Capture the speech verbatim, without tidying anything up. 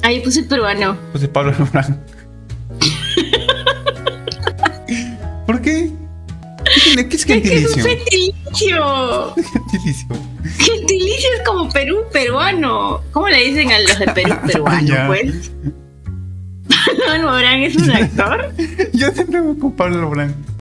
Ahí puse peruano. Puse Pablo Alborán. ¿Por qué? ¿Qué, ¿Qué es gentilicio? Es que es un gentilicio. Gentilicio. Gentilicio es como Perú peruano. ¿Cómo le dicen a los de Perú peruano, Ya. pues? ¿Pablo Alborán es un actor? Yo siempre voy con Pablo Alborán.